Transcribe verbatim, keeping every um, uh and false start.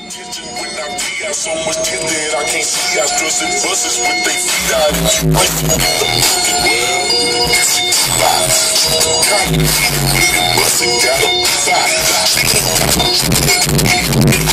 attention when I pee out so much tint that I can't see out. Stressing buses with they feet out and you race to get the fucking well. This is too loud. Kind of really busting got a fight.